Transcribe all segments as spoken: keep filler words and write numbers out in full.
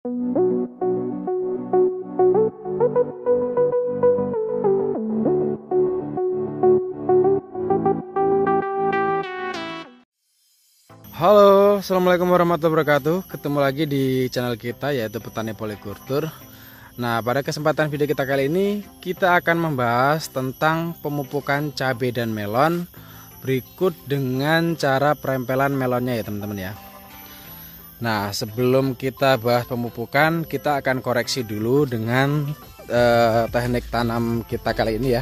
Halo, assalamualaikum warahmatullahi wabarakatuh. Ketemu lagi di channel kita, yaitu Petani Polikultur. Nah, pada kesempatan video kita kali ini kita akan membahas tentang pemupukan cabai dan melon berikut dengan cara perempelan melonnya ya teman-teman ya. Nah, sebelum kita bahas pemupukan, kita akan koreksi dulu dengan eh, teknik tanam kita kali ini ya.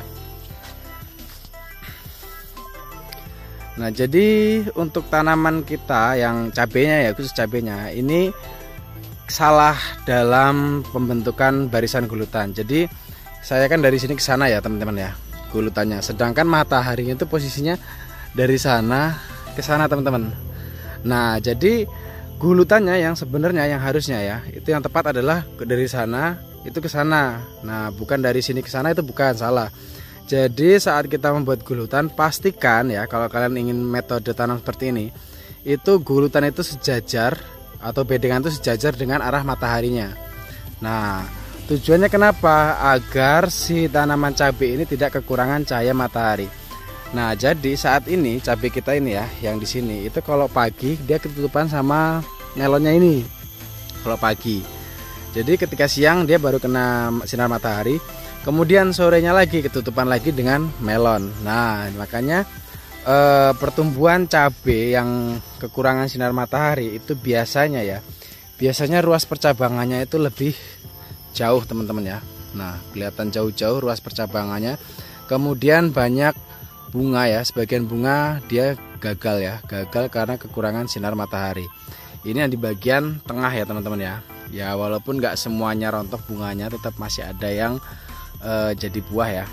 Nah, jadi untuk tanaman kita yang cabenya ya, khusus cabenya ini salah dalam pembentukan barisan gulutan. Jadi saya kan dari sini ke sana ya teman-teman ya, gulutannya. Sedangkan mataharinya itu posisinya dari sana ke sana teman-teman. Nah, jadi gulutannya yang sebenarnya yang harusnya ya, itu yang tepat adalah dari sana itu ke sana. Nah, bukan dari sini ke sana, itu bukan, salah. Jadi saat kita membuat gulutan, pastikan ya kalau kalian ingin metode tanam seperti ini, itu gulutan itu sejajar atau bedengan itu sejajar dengan arah mataharinya. Nah, tujuannya kenapa? Agar si tanaman cabai ini tidak kekurangan cahaya matahari. Nah, jadi saat ini cabai kita ini ya, yang di sini itu kalau pagi dia ketutupan sama melonnya ini. Kalau pagi. Jadi ketika siang dia baru kena sinar matahari. Kemudian sorenya lagi ketutupan lagi dengan melon. Nah, makanya e, pertumbuhan cabai yang kekurangan sinar matahari itu biasanya ya, biasanya ruas percabangannya itu lebih jauh teman-teman ya. Nah, kelihatan jauh-jauh ruas percabangannya. Kemudian banyak bunga ya, sebagian bunga dia gagal ya, gagal karena kekurangan sinar matahari. Ini yang di bagian tengah ya teman-teman ya. Ya walaupun nggak semuanya rontok bunganya, tetap masih ada yang Uh, jadi buah ya.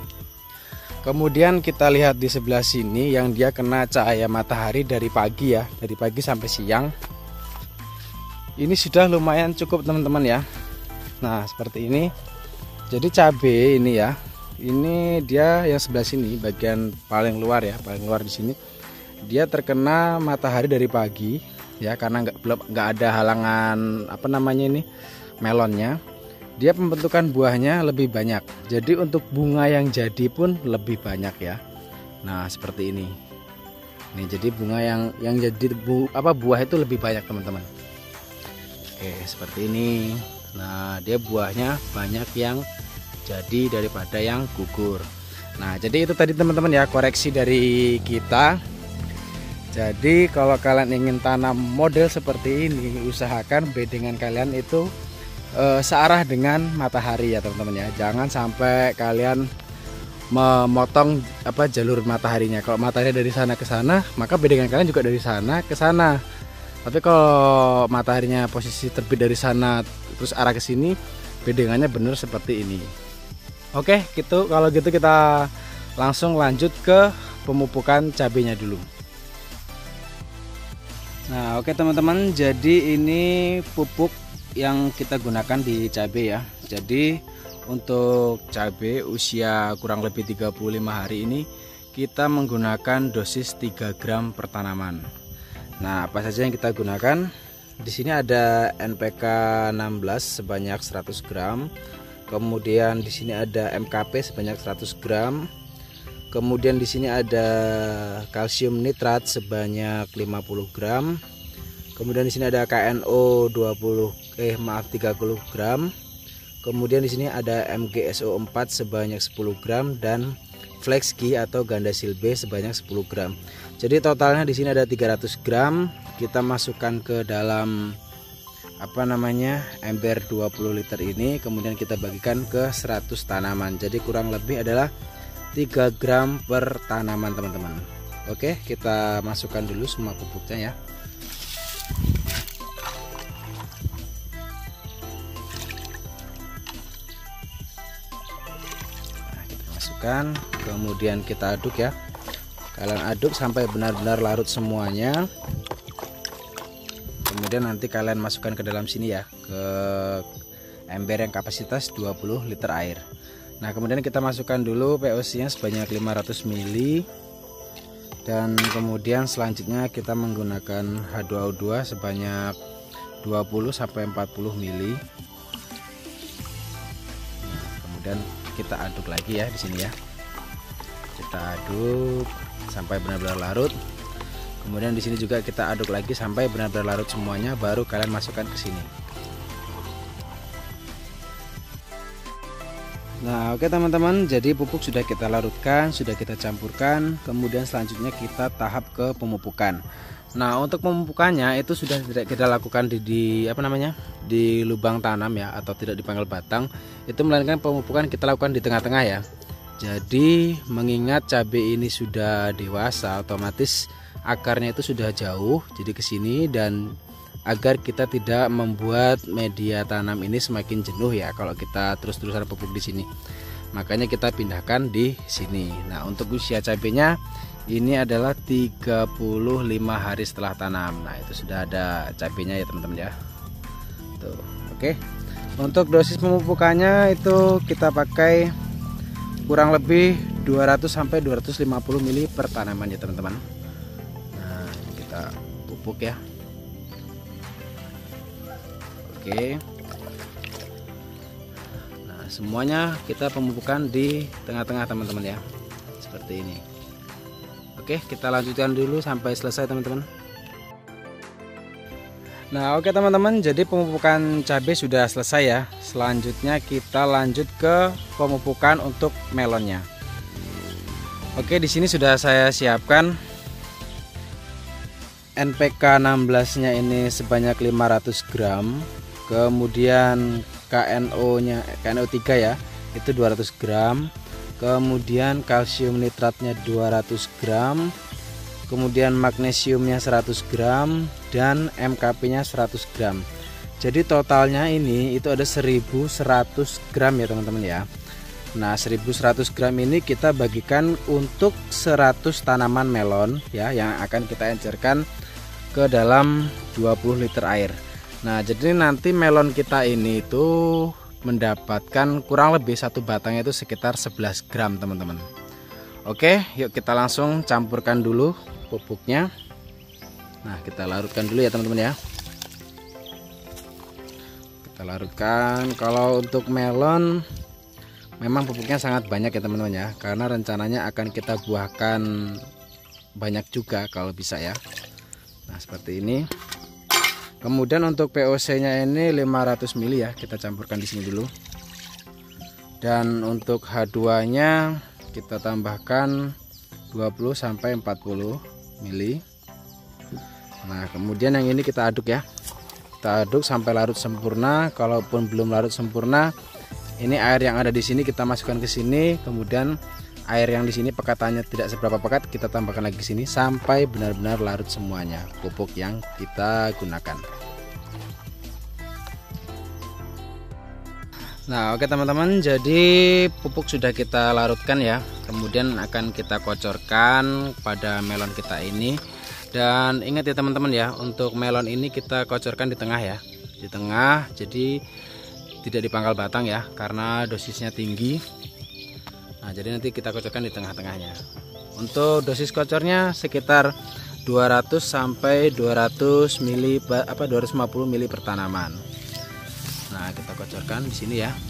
Kemudian kita lihat di sebelah sini yang dia kena cahaya matahari dari pagi ya, dari pagi sampai siang. Ini sudah lumayan cukup teman-teman ya. Nah, seperti ini. Jadi cabai ini ya, ini dia yang sebelah sini, bagian paling luar ya, paling luar di sini. Dia terkena matahari dari pagi ya, karena nggak belum nggak ada halangan apa namanya ini melonnya. Dia pembentukan buahnya lebih banyak. Jadi untuk bunga yang jadi pun lebih banyak ya. Nah, seperti ini. Nih, jadi bunga yang yang jadi bu, apa buah itu lebih banyak teman-teman. Oke, seperti ini. Nah, dia buahnya banyak yang jadi daripada yang gugur. Nah, jadi itu tadi teman-teman ya, koreksi dari kita. Jadi kalau kalian ingin tanam model seperti ini, usahakan bedengan kalian itu Uh, searah dengan matahari ya teman-teman ya. Jangan sampai kalian memotong apa jalur mataharinya. Kalau matahari dari sana ke sana, maka bedengan kalian juga dari sana ke sana. Tapi kalau mataharinya posisi terbit dari sana terus arah ke sini, bedengannya benar seperti ini. Oke, gitu. Kalau gitu kita langsung lanjut ke pemupukan cabenya dulu. Nah, oke teman-teman, jadi ini pupuk yang kita gunakan di cabai ya. Jadi untuk cabai usia kurang lebih tiga puluh lima hari ini kita menggunakan dosis tiga gram per tanaman. Nah, apa saja yang kita gunakan? Di sini ada N P K enam belas sebanyak seratus gram. Kemudian di sini ada M K P sebanyak seratus gram. Kemudian di sini ada kalsium nitrat sebanyak lima puluh gram. Kemudian di sini ada K N O dua puluh eh maaf tiga puluh gram. Kemudian di sini ada M G S O empat sebanyak sepuluh gram dan Flexgi atau Gandasil B sebanyak sepuluh gram. Jadi totalnya di sini ada tiga ratus gram. Kita masukkan ke dalam apa namanya ember dua puluh liter ini, kemudian kita bagikan ke seratus tanaman. Jadi kurang lebih adalah tiga gram per tanaman teman-teman. Oke, kita masukkan dulu semua pupuknya ya. Nah, kita masukkan, kemudian kita aduk ya. Kalian aduk sampai benar-benar larut semuanya. Kemudian nanti kalian masukkan ke dalam sini ya, ke ember yang kapasitas dua puluh liter air. Nah, kemudian kita masukkan dulu P O C nya sebanyak lima ratus mililiter. Dan kemudian selanjutnya kita menggunakan H dua O dua sebanyak dua puluh sampai empat puluh mili. Nah, kemudian kita aduk lagi ya di sini ya. Kita aduk sampai benar-benar larut. Kemudian di sini juga kita aduk lagi sampai benar-benar larut semuanya, baru kalian masukkan ke sini. Nah, oke teman-teman, jadi pupuk sudah kita larutkan, sudah kita campurkan. Kemudian selanjutnya kita tahap ke pemupukan. Nah, untuk pemupukannya itu sudah tidak kita lakukan di, di apa namanya di lubang tanam ya, atau tidak di pangkal batang. Itu melainkan pemupukan kita lakukan di tengah-tengah ya. Jadi mengingat cabai ini sudah dewasa, otomatis akarnya itu sudah jauh, jadi ke sini, dan agar kita tidak membuat media tanam ini semakin jenuh ya kalau kita terus-terusan pupuk di sini. Makanya kita pindahkan di sini. Nah, untuk usia cabenya ini adalah tiga puluh lima hari setelah tanam. Nah, itu sudah ada cabenya ya teman-teman ya. Tuh, oke. Untuk dosis pemupukannya itu kita pakai kurang lebih dua ratus sampai dua ratus lima puluh mili per tanaman ya teman-teman. Nah, ini kita pupuk ya. Oke. Nah, semuanya kita pemupukan di tengah-tengah teman-teman ya. Seperti ini. Oke, kita lanjutkan dulu sampai selesai teman-teman. Nah, oke teman-teman, jadi pemupukan cabai sudah selesai ya. Selanjutnya kita lanjut ke pemupukan untuk melonnya. Oke, di sini sudah saya siapkan N P K enam belas nya ini sebanyak lima ratus gram. Kemudian K N O nya K N O tiga ya, itu dua ratus gram. Kemudian kalsium nitratnya dua ratus gram. Kemudian magnesiumnya seratus gram dan M K P nya seratus gram. Jadi totalnya ini itu ada seribu seratus gram ya teman-teman ya. Nah, seribu seratus gram ini kita bagikan untuk seratus tanaman melon ya, yang akan kita encerkan ke dalam dua puluh liter air. Nah, jadi nanti melon kita ini itu mendapatkan kurang lebih satu batang itu sekitar sebelas gram teman-teman. Oke, yuk kita langsung campurkan dulu pupuknya. Nah, kita larutkan dulu ya teman-teman ya. Kita larutkan. Kalau untuk melon memang pupuknya sangat banyak ya teman-teman ya, karena rencananya akan kita buahkan banyak juga kalau bisa ya. Nah, seperti ini. Kemudian untuk P O C nya ini lima ratus mili ya, kita campurkan di sini dulu. Dan untuk H dua nya kita tambahkan dua puluh sampai empat puluh mili. Nah, kemudian yang ini kita aduk ya. Kita aduk sampai larut sempurna. Kalaupun belum larut sempurna, ini air yang ada di sini kita masukkan ke sini. Kemudian air yang di sini pekatannya tidak seberapa pekat, kita tambahkan lagi ke sini sampai benar-benar larut semuanya pupuk yang kita gunakan. Nah, oke teman-teman, jadi pupuk sudah kita larutkan ya. Kemudian akan kita kocorkan pada melon kita ini. Dan ingat ya teman-teman ya, untuk melon ini kita kocorkan di tengah ya. Di tengah, jadi tidak di pangkal batang ya, karena dosisnya tinggi. Nah, jadi nanti kita kocorkan di tengah-tengahnya. Untuk dosis kocornya sekitar dua ratus sampai dua ratus mili apa dua ratus lima puluh mili per tanaman. Nah, kita kocorkan di sini ya.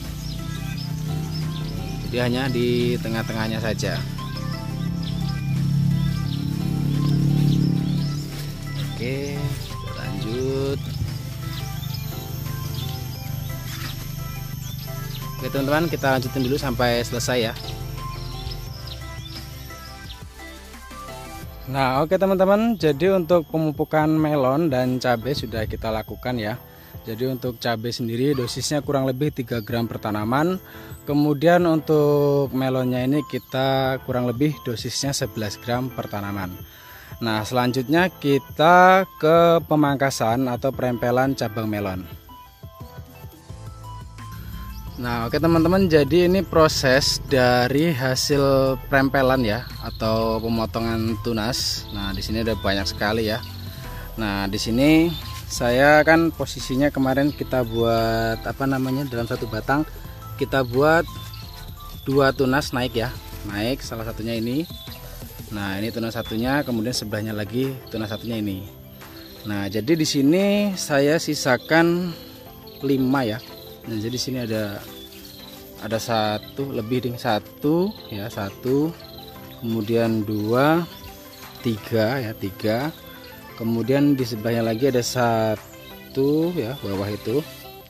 Jadi hanya di tengah-tengahnya saja. Oke, kita lanjut. Oke teman-teman, kita lanjutin dulu sampai selesai ya. Nah, oke teman-teman, jadi untuk pemupukan melon dan cabai sudah kita lakukan ya. Jadi untuk cabai sendiri dosisnya kurang lebih tiga gram per tanaman. Kemudian untuk melonnya ini kita kurang lebih dosisnya sebelas gram per tanaman. Nah, selanjutnya kita ke pemangkasan atau perempelan cabang melon. Nah, oke teman-teman, jadi ini proses dari hasil perempelan ya, atau pemotongan tunas. Nah, di sini ada banyak sekali ya. Nah, di sini saya kan posisinya kemarin kita buat apa namanya dalam satu batang kita buat dua tunas naik ya, naik salah satunya ini. Nah, ini tunas satunya, kemudian sebelahnya lagi tunas satunya ini. Nah, jadi di sini saya sisakan lima ya. Nah, jadi di sini ada ada satu lebih ding satu ya, satu, kemudian dua, tiga ya, tiga. Kemudian di sebelahnya lagi ada satu ya, bawah itu.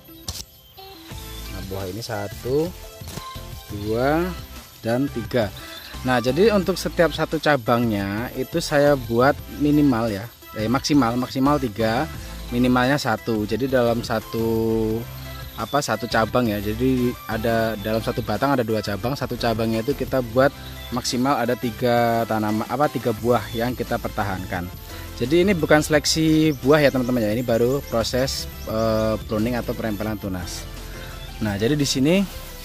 Nah, bawah ini satu, dua, dan tiga. Nah, jadi untuk setiap satu cabangnya itu saya buat minimal ya, eh, maksimal maksimal tiga, minimalnya satu. Jadi dalam satu apa satu cabang ya, jadi ada dalam satu batang ada dua cabang, satu cabangnya itu kita buat maksimal ada tiga tanaman apa tiga buah yang kita pertahankan. Jadi ini bukan seleksi buah ya teman-teman ya, ini baru proses uh, pruning atau perempelan tunas. Nah, jadi di sini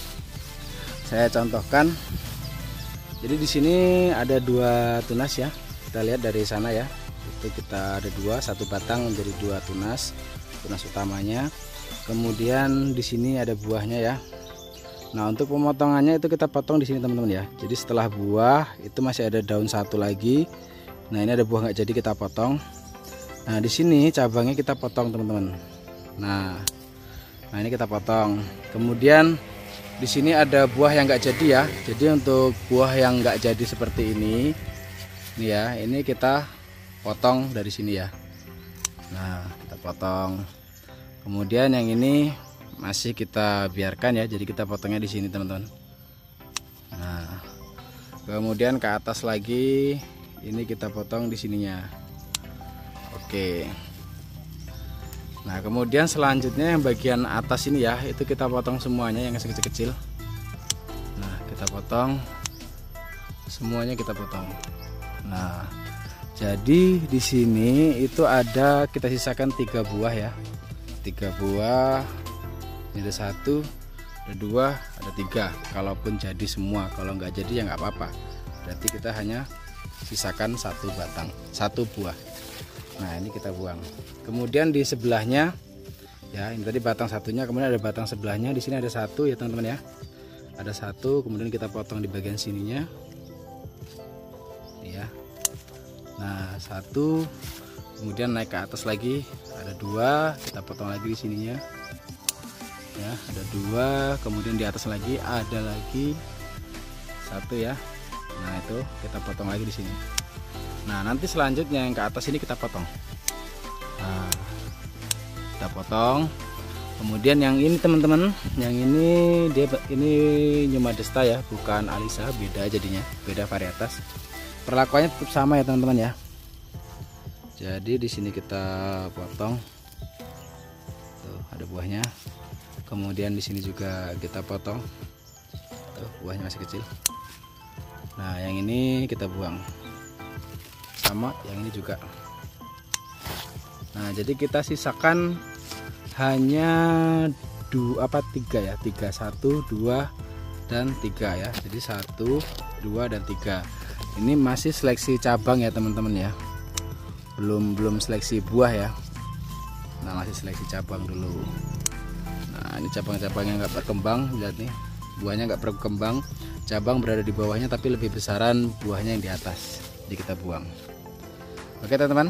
saya contohkan. Jadi di sini ada dua tunas ya. Kita lihat dari sana ya. Itu kita ada dua, satu batang menjadi dua tunas, tunas utamanya. Kemudian di sini ada buahnya ya. Nah, untuk pemotongannya itu kita potong di sini teman-teman ya. Jadi setelah buah itu masih ada daun satu lagi. Nah, ini ada buah nggak jadi kita potong. Nah, di sini cabangnya kita potong teman-teman. Nah, nah ini kita potong. Kemudian di sini ada buah yang nggak jadi ya. Jadi untuk buah yang nggak jadi seperti ini, nih ya, ini kita potong dari sini ya. Nah, kita potong. Kemudian yang ini masih kita biarkan ya. Jadi kita potongnya di sini teman-teman. Nah, kemudian ke atas lagi, ini kita potong di sininya. Oke. Nah, kemudian selanjutnya yang bagian atas ini ya, itu kita potong semuanya yang kecil-kecil. Nah, kita potong semuanya, kita potong. Nah, jadi di sini itu ada kita sisakan tiga buah ya, tiga buah. Ini ada satu, ada dua, ada tiga. Kalaupun jadi semua, kalau nggak jadi ya nggak apa-apa. Berarti kita hanya sisakan satu batang, satu buah. Nah, ini kita buang. Kemudian di sebelahnya ya, ini tadi batang satunya, kemudian ada batang sebelahnya. Di sini ada satu ya teman-teman ya, ada satu. Kemudian kita potong di bagian sininya ya. Nah, satu, kemudian naik ke atas lagi, ada dua, kita potong lagi di sininya ya, ada dua. Kemudian di atas lagi ada lagi satu ya. Nah, itu kita potong lagi di sini. Nah, nanti selanjutnya yang ke atas ini kita potong. Nah, kita potong. Kemudian yang ini teman-teman, yang ini dia ini Nyumadesta ya, bukan Alisa, beda jadinya, beda varietas. Perlakuannya tetap sama ya teman-teman ya. Jadi di sini kita potong. Tuh, ada buahnya. Kemudian di sini juga kita potong. Tuh, buahnya masih kecil. Nah, yang ini kita buang. Sama yang ini juga. Nah, jadi kita sisakan hanya dua apa tiga ya, tiga, satu, dua, dan tiga ya. Jadi satu, dua, dan tiga. Ini masih seleksi cabang ya teman-teman ya, belum belum seleksi buah ya. Nah, masih seleksi cabang dulu. Nah, ini cabang-cabang yang nggak berkembang, lihat nih, buahnya nggak berkembang, cabang berada di bawahnya tapi lebih besaran buahnya yang di atas. Jadi kita buang. Oke teman-teman.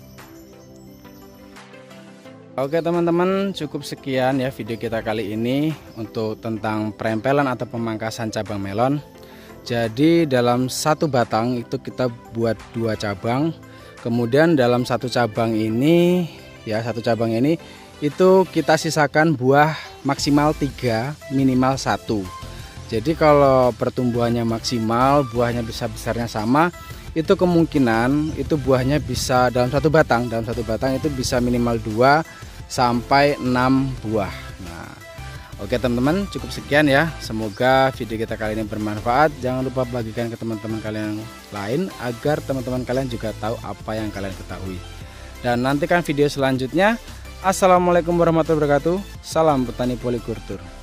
Oke teman-teman, cukup sekian ya video kita kali ini untuk tentang perempelan atau pemangkasan cabang melon. Jadi dalam satu batang itu kita buat dua cabang. Kemudian dalam satu cabang ini ya, satu cabang ini itu kita sisakan buah maksimal tiga, minimal satu. Jadi kalau pertumbuhannya maksimal, buahnya bisa besarnya sama, itu kemungkinan itu buahnya bisa dalam satu batang, dalam satu batang itu bisa minimal dua sampai enam buah. Nah, oke teman-teman, cukup sekian ya. Semoga video kita kali ini bermanfaat. Jangan lupa bagikan ke teman-teman kalian yang lain agar teman-teman kalian juga tahu apa yang kalian ketahui. Dan nantikan video selanjutnya. Assalamualaikum warahmatullahi wabarakatuh. Salam petani polikultur.